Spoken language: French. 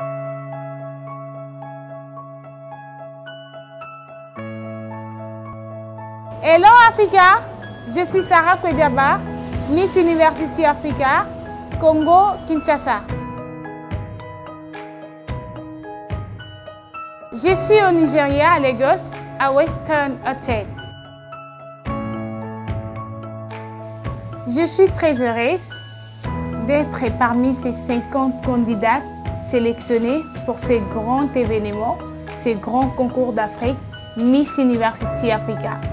Hello Africa, je suis Sarah Kwediaba, Miss University Africa, Congo, Kinshasa. Je suis au Nigeria, à Lagos, à Western Hotel. Je suis très heureuse d'être parmi ces 50 candidates sélectionnées pour ces grands événements, ces grands concours d'Afrique, Miss University Africa.